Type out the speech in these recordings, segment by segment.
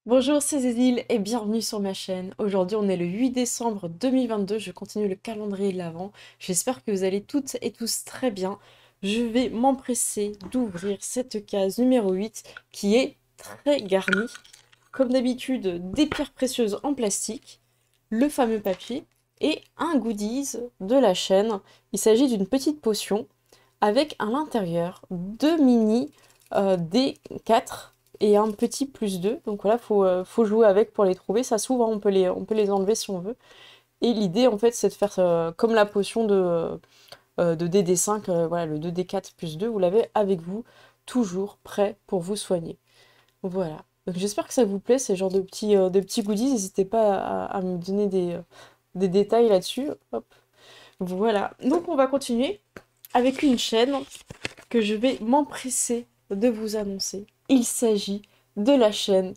Bonjour, c'est Zézil et bienvenue sur ma chaîne. Aujourd'hui, on est le 8 décembre 2022. Je continue le calendrier de l'Avent. J'espère que vous allez toutes et tous très bien. Je vais m'empresser d'ouvrir cette case numéro 8 qui est très garnie. Comme d'habitude, des pierres précieuses en plastique, le fameux papier et un goodies de la chaîne. Il s'agit d'une petite potion avec à l'intérieur deux mini D4 et un petit +2. Donc voilà, faut jouer avec pour les trouver. Ça s'ouvre, on peut les enlever si on veut. Et l'idée, en fait, c'est de faire comme la potion de DD5, voilà, le 2D4 +2, vous l'avez avec vous, toujours prêt pour vous soigner. Voilà. Donc j'espère que ça vous plaît, ces genres de petits goodies. N'hésitez pas à me donner des détails là-dessus. Hop. Voilà. Donc on va continuer avec une chaîne que je vais m'empresser de vous annoncer. Il s'agit de la chaîne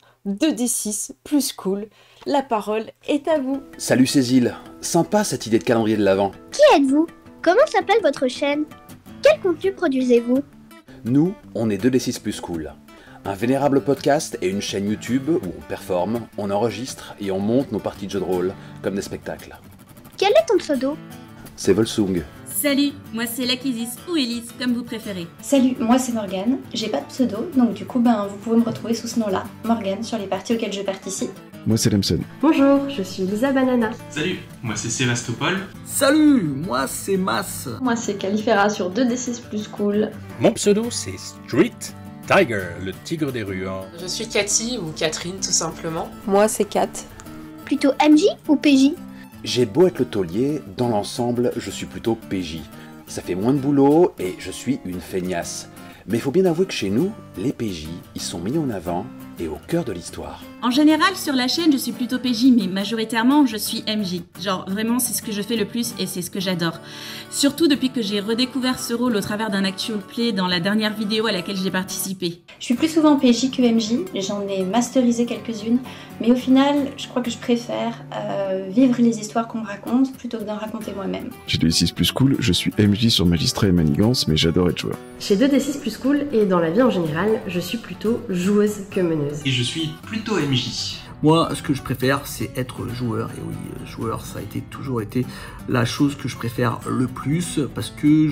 2D6 plus cool. La parole est à vous. Salut Cécile, sympa cette idée de calendrier de l'Avent. Qui êtes-vous? Comment s'appelle votre chaîne? Quel contenu produisez-vous? Nous, on est 2D6 plus cool. Un vénérable podcast et une chaîne YouTube où on performe, on enregistre et on monte nos parties de jeux de rôle comme des spectacles. Quel est ton pseudo? C'est Volsung. Salut, moi c'est Lakisis ou Elise, comme vous préférez. Salut, moi c'est Morgane, j'ai pas de pseudo, donc du coup vous pouvez me retrouver sous ce nom-là, Morgane, sur les parties auxquelles je participe. Moi c'est Lemson. Bonjour, je suis Lisa Banana. Salut, moi c'est Sébastopol. Salut, moi c'est Mas. Moi c'est Califera sur 2D6 plus cool. Mon pseudo c'est Street Tiger, le tigre des rues. Je suis Cathy ou Catherine tout simplement. Moi c'est Kat. Plutôt MJ ou PJ? J'ai beau être le taulier, dans l'ensemble, je suis plutôt PJ. Ça fait moins de boulot et je suis une feignasse. Mais il faut bien avouer que chez nous, les PJ, ils sont mis en avant et au cœur de l'histoire. En général, sur la chaîne, je suis plutôt PJ, mais majoritairement, je suis MJ. Genre, vraiment, c'est ce que je fais le plus et c'est ce que j'adore. Surtout depuis que j'ai redécouvert ce rôle au travers d'un actual play dans la dernière vidéo à laquelle j'ai participé. Je suis plus souvent PJ que MJ, j'en ai masterisé quelques-unes, mais au final, je crois que je préfère vivre les histoires qu'on me raconte plutôt que d'en raconter moi-même. Chez 2D6 plus cool, je suis MJ sur Magistrat et Manigance, mais j'adore être joueur. Chez 2D6 plus cool et dans la vie en général, je suis plutôt joueuse que meneuse. Et je suis plutôt MJ. Moi, ce que je préfère, c'est être joueur. Et oui, joueur, ça a toujours été la chose que je préfère le plus parce que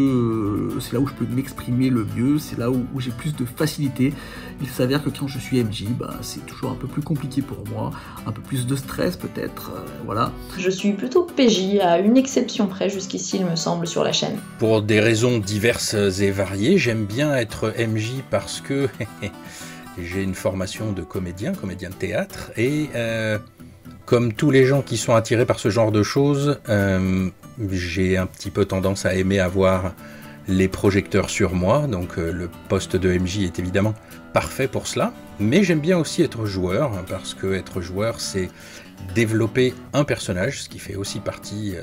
c'est là où je peux m'exprimer le mieux, c'est là où j'ai plus de facilité. Il s'avère que quand je suis MJ, c'est toujours un peu plus compliqué pour moi, un peu plus de stress peut-être, voilà. Je suis plutôt PJ, à une exception près jusqu'ici, il me semble, sur la chaîne. Pour des raisons diverses et variées, j'aime bien être MJ parce que j'ai une formation de comédien de théâtre, et comme tous les gens qui sont attirés par ce genre de choses, j'ai un petit peu tendance à aimer avoir les projecteurs sur moi, donc le poste de MJ est évidemment parfait pour cela, mais j'aime bien aussi être joueur, parce que être joueur c'est développer un personnage, ce qui fait aussi partie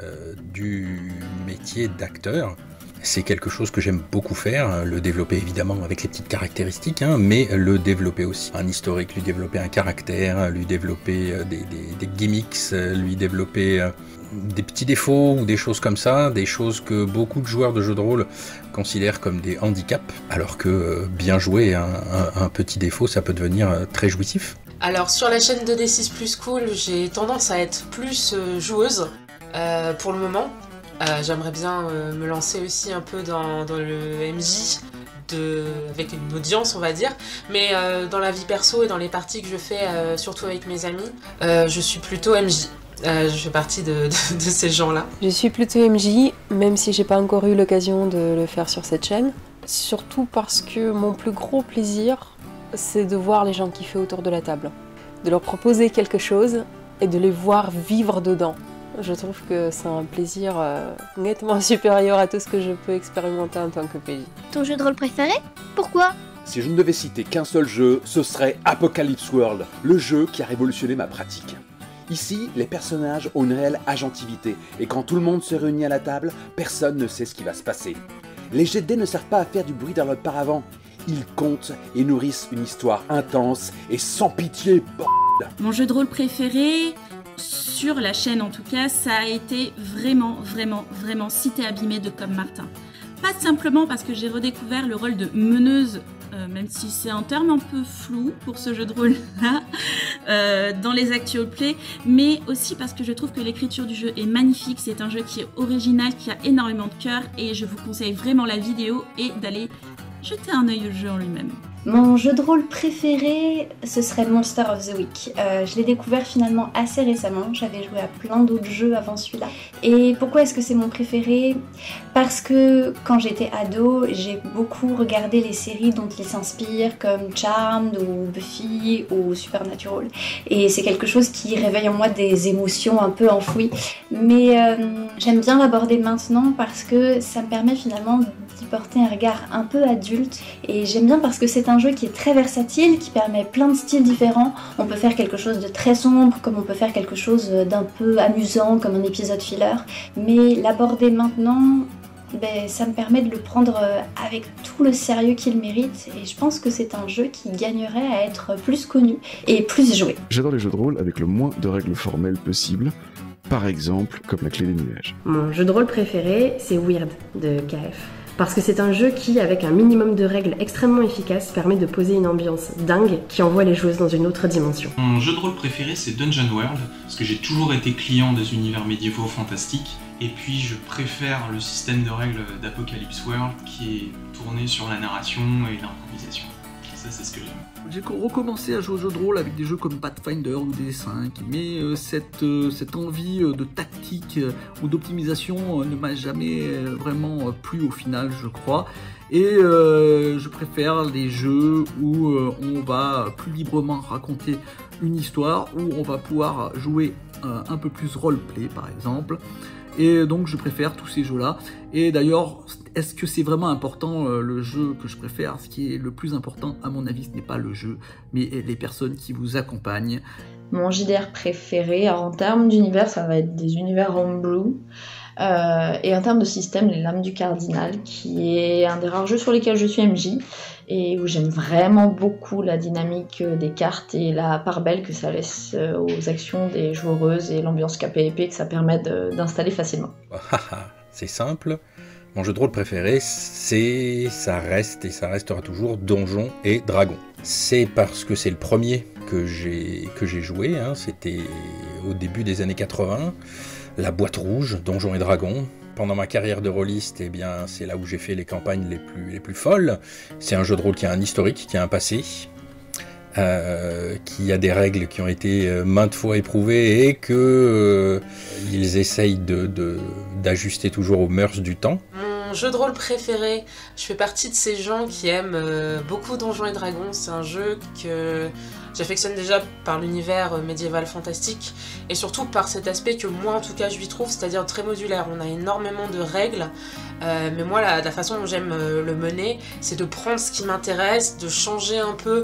du métier d'acteur. C'est quelque chose que j'aime beaucoup faire, le développer évidemment avec les petites caractéristiques, mais le développer aussi. Un historique, lui développer un caractère, lui développer des gimmicks, lui développer des petits défauts ou des choses comme ça, des choses que beaucoup de joueurs de jeux de rôle considèrent comme des handicaps, alors que bien jouer un petit défaut, ça peut devenir très jouissif. Alors sur la chaîne 2D6 plus cool, j'ai tendance à être plus joueuse pour le moment. J'aimerais bien me lancer aussi un peu dans le MJ avec une audience on va dire, mais dans la vie perso et dans les parties que je fais surtout avec mes amis, je suis plutôt MJ. Je fais partie de ces gens-là. Je suis plutôt MJ, même si j'ai pas encore eu l'occasion de le faire sur cette chaîne. Surtout parce que mon plus gros plaisir, c'est de voir les gens kiffer autour de la table. De leur proposer quelque chose et de les voir vivre dedans. Je trouve que c'est un plaisir nettement supérieur à tout ce que je peux expérimenter en tant que PJ. Ton jeu de rôle préféré? Pourquoi? Si je ne devais citer qu'un seul jeu, ce serait Apocalypse World, le jeu qui a révolutionné ma pratique. Ici, les personnages ont une réelle agentivité, et quand tout le monde se réunit à la table, personne ne sait ce qui va se passer. Les jets de dés ne servent pas à faire du bruit dans le paravent, ils comptent et nourrissent une histoire intense et sans pitié, bordel. Mon jeu de rôle préféré, sur la chaîne en tout cas, ça a été vraiment Cité abîmée de Comme Martin. Pas simplement parce que j'ai redécouvert le rôle de meneuse, même si c'est un terme un peu flou pour ce jeu de rôle-là, dans les actual play, mais aussi parce que je trouve que l'écriture du jeu est magnifique. C'est un jeu qui est original, qui a énormément de cœur, et je vous conseille vraiment la vidéo et d'aller jeter un œil au jeu en lui-même. Mon jeu de rôle préféré, ce serait Monster of the Week. Je l'ai découvert finalement assez récemment, j'avais joué à plein d'autres jeux avant celui-là. Et pourquoi est-ce que c'est mon préféré? Parce que quand j'étais ado, j'ai beaucoup regardé les séries dont il s'inspire, comme Charmed ou Buffy ou Supernatural. Et c'est quelque chose qui réveille en moi des émotions un peu enfouies. Mais j'aime bien l'aborder maintenant parce que ça me permet finalement d'y porter un regard un peu adulte. Et j'aime bien parce que c'est un jeu qui est très versatile, qui permet plein de styles différents. On peut faire quelque chose de très sombre, comme on peut faire quelque chose d'un peu amusant, comme un épisode filler. Mais l'aborder maintenant, ça me permet de le prendre avec tout le sérieux qu'il mérite. Et je pense que c'est un jeu qui gagnerait à être plus connu et plus joué. J'adore les jeux de rôle avec le moins de règles formelles possible. Par exemple, comme la clé des nuages. Mon jeu de rôle préféré, c'est Weird de KF. Parce que c'est un jeu qui, avec un minimum de règles extrêmement efficaces, permet de poser une ambiance dingue qui envoie les joueuses dans une autre dimension. Mon jeu de rôle préféré, c'est Dungeon World, parce que j'ai toujours été client des univers médiévaux fantastiques, et puis je préfère le système de règles d'Apocalypse World qui est tourné sur la narration et l'improvisation. Ça, c'est ce que j'aime. J'ai recommencé à jouer aux jeux de rôle avec des jeux comme Pathfinder ou DS5, mais cette envie de tactique ou d'optimisation ne m'a jamais vraiment plu au final, je crois. Et je préfère les jeux où on va plus librement raconter une histoire, où on va pouvoir jouer un peu plus roleplay par exemple. Et donc je préfère tous ces jeux-là. Et d'ailleurs, est-ce que c'est vraiment important le jeu que je préfère? Ce qui est le plus important, à mon avis, ce n'est pas le jeu, mais les personnes qui vous accompagnent. Mon JDR préféré, alors en termes d'univers, ça va être des univers homebrew. Et en termes de système, les Lames du Cardinal, qui est un des rares jeux sur lesquels je suis MJ, et où j'aime vraiment beaucoup la dynamique des cartes et la part belle que ça laisse aux actions des joueuses et l'ambiance KPP que ça permet d'installer facilement. C'est simple. Mon jeu de rôle préféré, ça reste et ça restera toujours Donjons et Dragons. C'est parce que c'est le premier que j'ai joué, hein. C'était au début des années 80, la boîte rouge, Donjons et Dragons. Pendant ma carrière de rôliste, eh bien, c'est là où j'ai fait les campagnes les plus folles. C'est un jeu de rôle qui a un historique, qui a un passé, qui a des règles qui ont été maintes fois éprouvées et que ils essayent d'ajuster toujours aux mœurs du temps. Mon jeu de rôle préféré, je fais partie de ces gens qui aiment beaucoup Donjons et Dragons. C'est un jeu que j'affectionne déjà par l'univers médiéval fantastique et surtout par cet aspect que moi en tout cas je lui trouve, c'est-à-dire très modulaire. On a énormément de règles, mais moi la façon dont j'aime le mener, c'est de prendre ce qui m'intéresse, de changer un peu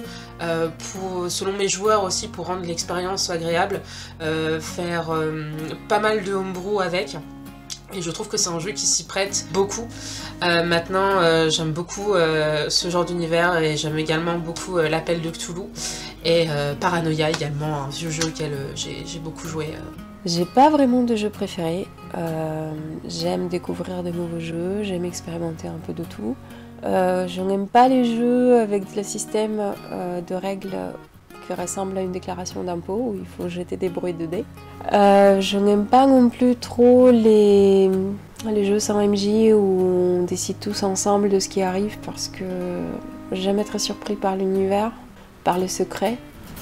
selon mes joueurs aussi pour rendre l'expérience agréable, faire pas mal de homebrew avec. Et je trouve que c'est un jeu qui s'y prête beaucoup. Maintenant, j'aime beaucoup ce genre d'univers et j'aime également beaucoup l'Appel de Cthulhu et Paranoia également, un vieux jeu auquel j'ai beaucoup joué. J'ai pas vraiment de jeu préféré. J'aime découvrir de nouveaux jeux, j'aime expérimenter un peu de tout. Je n'aime pas les jeux avec le système de règles qui ressemble à une déclaration d'impôt où il faut jeter des bruits de dés. Je n'aime pas non plus trop les jeux sans MJ où on décide tous ensemble de ce qui arrive parce que j'aime être surpris par l'univers, par le secret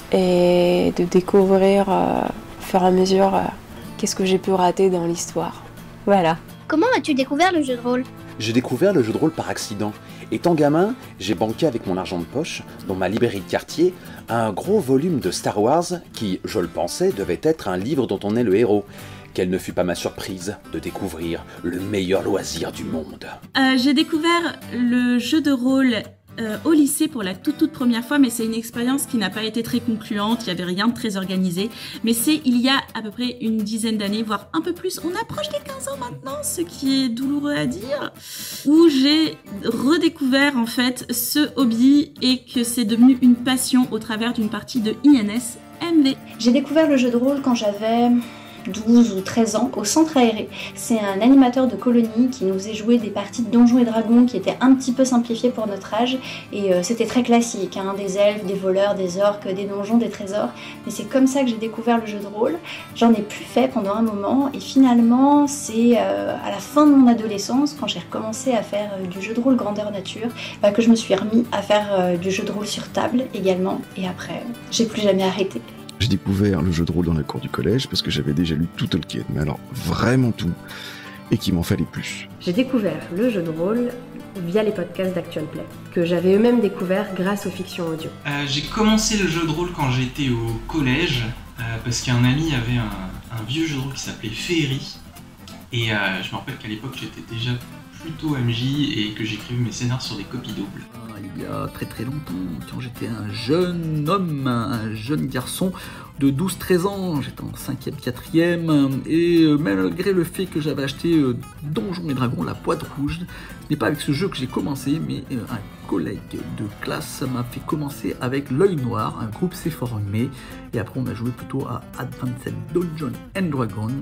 et de découvrir au fur et à mesure qu'est-ce que j'ai pu rater dans l'histoire. Voilà. Comment as-tu découvert le jeu de rôle? J'ai découvert le jeu de rôle par accident. Étant gamin, j'ai banqué avec mon argent de poche, dans ma librairie de quartier, un gros volume de Star Wars qui, je le pensais, devait être un livre dont on est le héros. Quelle ne fut pas ma surprise de découvrir le meilleur loisir du monde. J'ai découvert le jeu de rôle au lycée pour la toute première fois, mais c'est une expérience qui n'a pas été très concluante, il n'y avait rien de très organisé, mais c'est il y a à peu près une dizaine d'années, voire un peu plus, on approche des 15 ans maintenant, ce qui est douloureux à dire, où j'ai redécouvert en fait ce hobby et que c'est devenu une passion au travers d'une partie de INS MV. J'ai découvert le jeu de rôle quand j'avais 12 ou 13 ans au Centre Aéré. C'est un animateur de colonie qui nous faisait jouer des parties de Donjons et Dragons qui étaient un petit peu simplifiées pour notre âge, et c'était très classique, hein, des elfes, des voleurs, des orques, des donjons, des trésors, mais c'est comme ça que j'ai découvert le jeu de rôle. J'en ai plus fait pendant un moment, et finalement c'est à la fin de mon adolescence, quand j'ai recommencé à faire du jeu de rôle grandeur nature, que je me suis remis à faire du jeu de rôle sur table également, et après j'ai plus jamais arrêté. J'ai découvert le jeu de rôle dans la cour du collège parce que j'avais déjà lu tout Tolkien, mais alors vraiment tout, et qu'il m'en fallait plus. J'ai découvert le jeu de rôle via les podcasts d'Actual Play, que j'avais eux-mêmes découvert grâce aux fictions audio. J'ai commencé le jeu de rôle quand j'étais au collège, parce qu'un ami avait un vieux jeu de rôle qui s'appelait Féerie, et je me rappelle qu'à l'époque j'étais déjà plutôt MJ et que j'écrivais mes scénars sur des copies doubles. Il y a très très longtemps, quand j'étais un jeune homme, un jeune garçon de 12-13 ans, j'étais en 5e, 4e, et malgré le fait que j'avais acheté Donjons et Dragons, la boîte rouge, ce n'est pas avec ce jeu que j'ai commencé, mais un collègue de classe m'a fait commencer avec L'Œil Noir, un groupe s'est formé, et après on a joué plutôt à Advanced Dungeons and Dragons.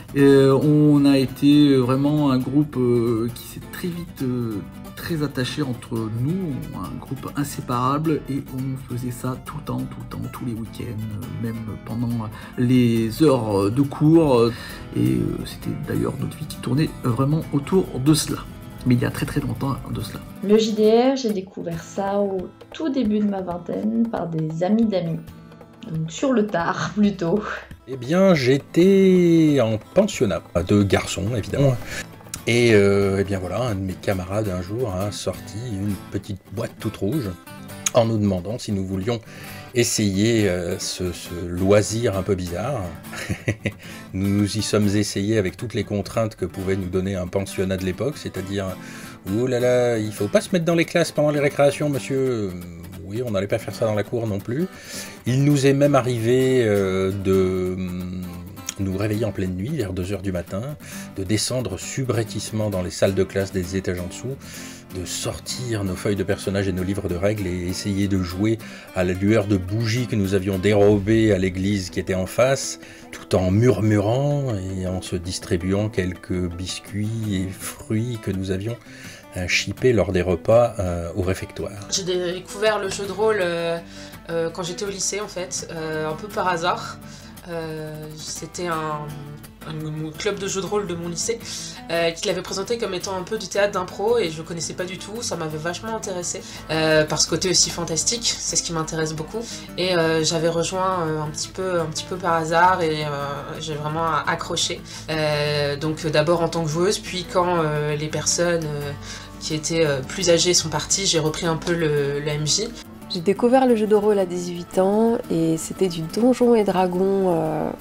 On a été vraiment un groupe qui s'est très vite très attaché entre nous, un groupe inséparable, et on faisait ça tout le temps, tous les week-ends, même pendant les heures de cours, et c'était d'ailleurs notre vie qui tournait vraiment autour de cela. Mais il y a très très longtemps de cela. Le JDR, j'ai découvert ça au tout début de ma vingtaine par des amis d'amis. Donc sur le tard plutôt. Eh bien, j'étais en pensionnat de garçons, évidemment. Et eh bien voilà, un de mes camarades un jour a sorti une petite boîte toute rouge en nous demandant si nous voulions essayer ce loisir un peu bizarre. Nous nous y sommes essayés avec toutes les contraintes que pouvait nous donner un pensionnat de l'époque, c'est-à-dire « Ouh là là, il faut pas se mettre dans les classes pendant les récréations, monsieur !» Oui, on n'allait pas faire ça dans la cour non plus. Il nous est même arrivé de nous réveiller en pleine nuit, vers 2h du matin, de descendre subrepticement dans les salles de classe des étages en dessous, de sortir nos feuilles de personnages et nos livres de règles et essayer de jouer à la lueur de bougies que nous avions dérobées à l'église qui était en face, tout en murmurant et en se distribuant quelques biscuits et fruits que nous avions chippés lors des repas au réfectoire. J'ai découvert le jeu de rôle quand j'étais au lycée en fait, un peu par hasard. C'était un club de jeux de rôle de mon lycée qui l'avait présenté comme étant un peu du théâtre d'impro, et je connaissais pas du tout, ça m'avait vachement intéressé par ce côté aussi fantastique, c'est ce qui m'intéresse beaucoup, et j'avais rejoint un petit peu par hasard, et j'ai vraiment accroché, donc d'abord en tant que joueuse, puis quand les personnes qui étaient plus âgées sont parties, j'ai repris un peu le MJ. J'ai découvert le jeu de rôle à 18 ans et c'était du Donjons et Dragons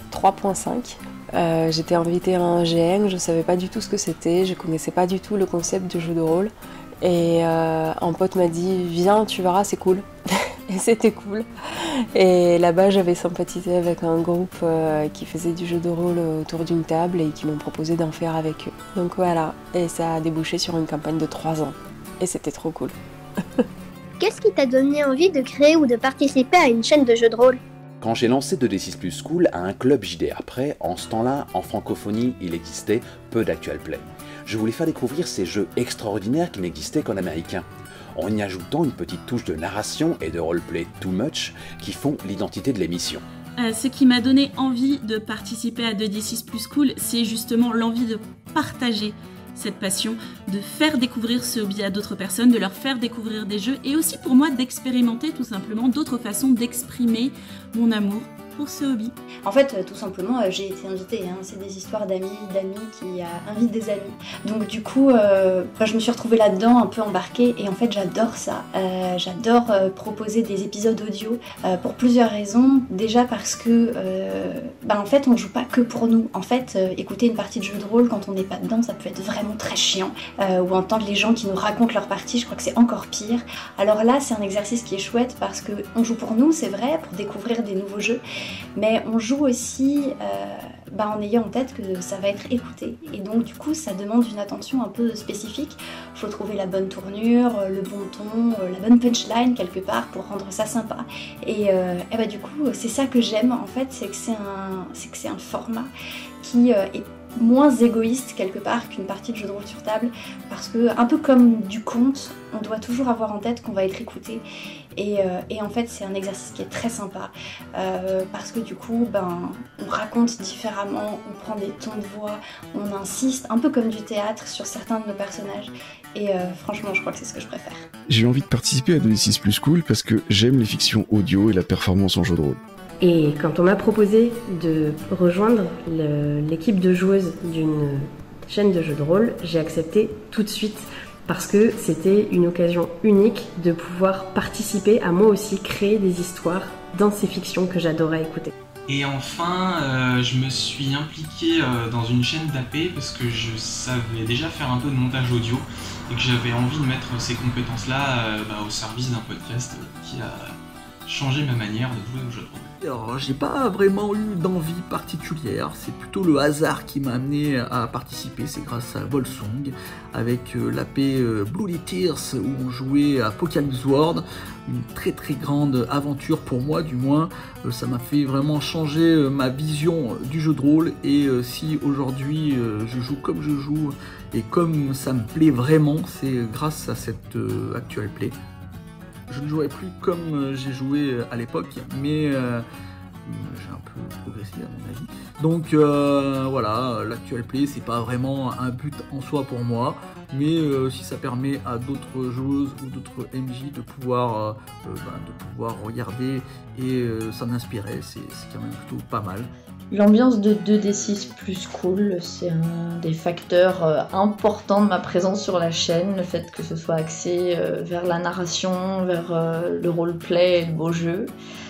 3.5. J'étais invitée à un GN, je savais pas du tout ce que c'était, je connaissais pas du tout le concept de jeu de rôle. Et un pote m'a dit « Viens, tu verras, c'est cool ». Et c'était cool. Et là-bas, j'avais sympathisé avec un groupe qui faisait du jeu de rôle autour d'une table et qui m'ont proposé d'en faire avec eux. Donc voilà, et ça a débouché sur une campagne de 3 ans. Et c'était trop cool. Qu'est-ce qui t'a donné envie de créer ou de participer à une chaîne de jeux de rôle ? Quand j'ai lancé 2D6 Plus School à un club JDR près, en ce temps-là, en francophonie, il existait peu d'Actual Play. Je voulais faire découvrir ces jeux extraordinaires qui n'existaient qu'en américain, en y ajoutant une petite touche de narration et de roleplay too much qui font l'identité de l'émission. Ce qui m'a donné envie de participer à 2D6 Plus Cool, c'est justement l'envie de partager cette passion, de faire découvrir ce hobby à d'autres personnes, de leur faire découvrir des jeux, et aussi pour moi d'expérimenter tout simplement d'autres façons d'exprimer mon amour pour ce hobby. En fait, tout simplement, j'ai été invitée, hein. C'est des histoires d'amis qui invitent des amis. Donc du coup, je me suis retrouvée là-dedans, un peu embarquée, et en fait j'adore ça. J'adore proposer des épisodes audio pour plusieurs raisons. Déjà parce que, en fait, on joue pas que pour nous. En fait, écouter une partie de jeu de rôle quand on n'est pas dedans, ça peut être vraiment très chiant. Ou entendre les gens qui nous racontent leur partie, je crois que c'est encore pire. Alors là, c'est un exercice qui est chouette parce que on joue pour nous, c'est vrai, pour découvrir des nouveaux jeux. Mais on joue aussi en ayant en tête que ça va être écouté. Et donc du coup ça demande une attention un peu spécifique. Il faut trouver la bonne tournure, le bon ton, la bonne punchline quelque part pour rendre ça sympa. Et du coup c'est ça que j'aime en fait, c'est que c'est un format qui est moins égoïste quelque part qu'une partie de jeu de rôle sur table, parce que un peu comme du conte, on doit toujours avoir en tête qu'on va être écouté, et en fait c'est un exercice qui est très sympa, parce que du coup on raconte différemment, on prend des tons de voix, on insiste, un peu comme du théâtre sur certains de nos personnages, et franchement je crois que c'est ce que je préfère. J'ai eu envie de participer à 2D6 Plus Cool parce que j'aime les fictions audio et la performance en jeu de rôle. Et quand on m'a proposé de rejoindre l'équipe de joueuses d'une chaîne de jeux de rôle, j'ai accepté tout de suite parce que c'était une occasion unique de pouvoir participer à moi aussi créer des histoires dans ces fictions que j'adorais écouter. Et enfin, je me suis impliqué dans une chaîne d'AP parce que je savais déjà faire un peu de montage audio et que j'avais envie de mettre ces compétences-là au service d'un podcast qui a changé ma manière de jouer au jeu de rôle. Alors, j'ai pas vraiment eu d'envie particulière, c'est plutôt le hasard qui m'a amené à participer, c'est grâce à Volsung, avec l'AP Bloody Tears, où on jouait à Apocalypse World, une très très grande aventure pour moi du moins, ça m'a fait vraiment changer ma vision du jeu de rôle, et si aujourd'hui je joue comme je joue, et comme ça me plaît vraiment, c'est grâce à cette actual play. Je ne jouerai plus comme j'ai joué à l'époque, mais j'ai un peu progressé à mon avis. Donc voilà, l'actual play c'est pas vraiment un but en soi pour moi, mais si ça permet à d'autres joueuses ou d'autres MJ de pouvoir regarder et s'en inspirer, c'est quand même plutôt pas mal. L'ambiance de 2D6 Plus Cool, c'est un des facteurs importants de ma présence sur la chaîne, le fait que ce soit axé vers la narration, vers le roleplay et le beau jeu.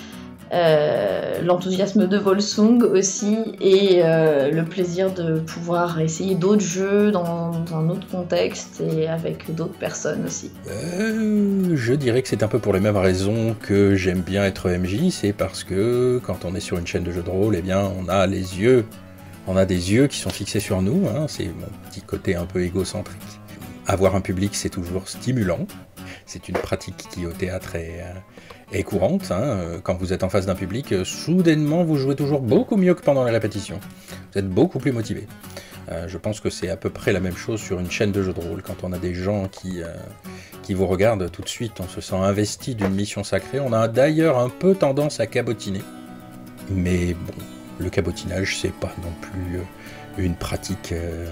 L'enthousiasme de Volsung aussi, et le plaisir de pouvoir essayer d'autres jeux dans un autre contexte et avec d'autres personnes aussi. Je dirais que c'est un peu pour les mêmes raisons que j'aime bien être MJ, c'est parce que quand on est sur une chaîne de jeux de rôle, eh bien on a des yeux qui sont fixés sur nous, hein, c'est mon petit côté un peu égocentrique. Avoir un public, c'est toujours stimulant, c'est une pratique qui au théâtre est courante, hein. Quand vous êtes en face d'un public, soudainement vous jouez toujours beaucoup mieux que pendant les répétitions. Vous êtes beaucoup plus motivé. Je pense que c'est à peu près la même chose sur une chaîne de jeux de rôle. Quand on a des gens qui vous regardent tout de suite, on se sent investi d'une mission sacrée. On a d'ailleurs un peu tendance à cabotiner. Mais bon, le cabotinage, c'est pas non plus une pratique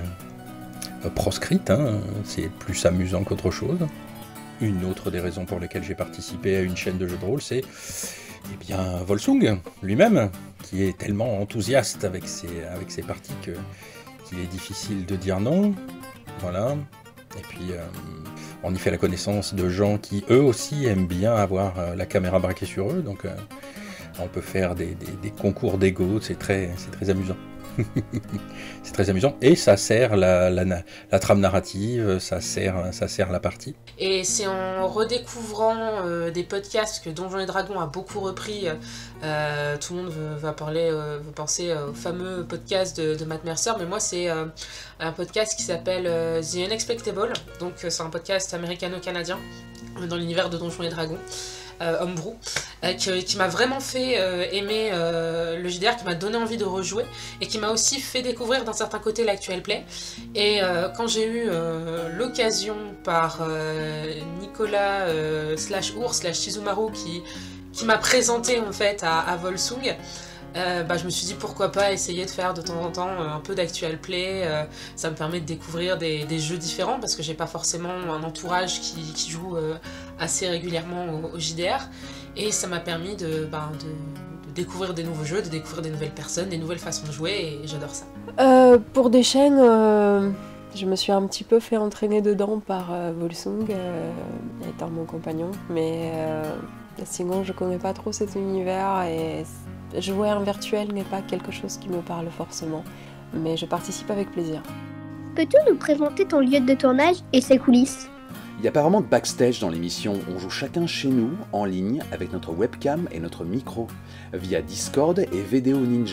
proscrite, hein. C'est plus amusant qu'autre chose. Une autre des raisons pour lesquelles j'ai participé à une chaîne de jeux de rôle, c'est Volsung lui-même, qui est tellement enthousiaste avec ses parties qu'il est difficile de dire non. Voilà. Et puis, on y fait la connaissance de gens qui, eux aussi, aiment bien avoir la caméra braquée sur eux. Donc, on peut faire des concours d'ego, c'est très amusant. C'est très amusant et ça sert la trame narrative, ça sert la partie. Et c'est en redécouvrant des podcasts que Donjons et Dragons a beaucoup repris, tout le monde va penser au fameux podcast de Matt Mercer, mais moi c'est un podcast qui s'appelle The Unexpectable, donc c'est un podcast américano-canadien dans l'univers de Donjons et Dragons. Homebrew, qui m'a vraiment fait aimer le JDR, qui m'a donné envie de rejouer et qui m'a aussi fait découvrir d'un certain côté l'actual play. Et quand j'ai eu l'occasion par Nicolas /Ours/Shizumaru qui m'a présenté en fait à Volsung, je me suis dit pourquoi pas essayer de faire de temps en temps un peu d'actual play, ça me permet de découvrir des jeux différents parce que j'ai pas forcément un entourage qui joue assez régulièrement au JDR, et ça m'a permis de découvrir des nouveaux jeux, de découvrir des nouvelles personnes, des nouvelles façons de jouer, et j'adore ça. Pour des chaînes, je me suis un petit peu fait entraîner dedans par Volsung, étant mon compagnon, mais sinon je connais pas trop cet univers et jouer en virtuel n'est pas quelque chose qui me parle forcément, mais je participe avec plaisir. Peux-tu nous présenter ton lieu de tournage et ses coulisses ? Il n'y a pas vraiment de backstage dans l'émission, on joue chacun chez nous, en ligne, avec notre webcam et notre micro, via Discord et Vidéo Ninja.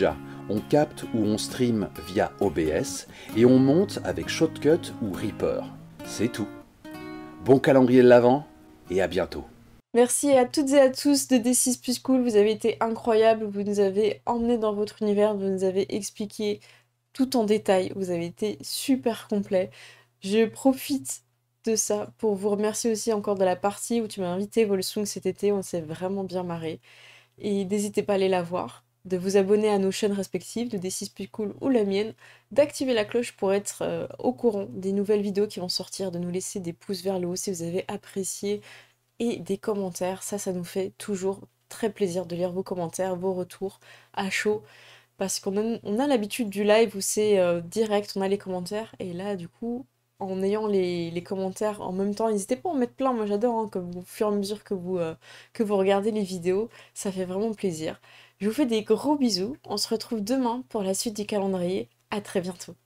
On capte ou on stream via OBS et on monte avec Shotcut ou Reaper. C'est tout. Bon calendrier de l'Avent et à bientôt. Merci à toutes et à tous de D6 Plus Cool, vous avez été incroyables, vous nous avez emmenés dans votre univers, vous nous avez expliqué tout en détail, vous avez été super complet. Je profite de ça pour vous remercier aussi encore de la partie où tu m'as invité Volsung cet été, on s'est vraiment bien marré. Et n'hésitez pas à aller la voir, de vous abonner à nos chaînes respectives, de D6 Plus Cool ou la mienne, d'activer la cloche pour être au courant des nouvelles vidéos qui vont sortir, de nous laisser des pouces vers le haut si vous avez apprécié, et des commentaires, ça nous fait toujours très plaisir de lire vos commentaires, vos retours à chaud, parce on a l'habitude du live où c'est direct, on a les commentaires, et là du coup, en ayant les commentaires en même temps, n'hésitez pas à en mettre plein, moi j'adore, hein, comme au fur et à mesure que vous regardez les vidéos, ça fait vraiment plaisir. Je vous fais des gros bisous, on se retrouve demain pour la suite du calendrier, à très bientôt.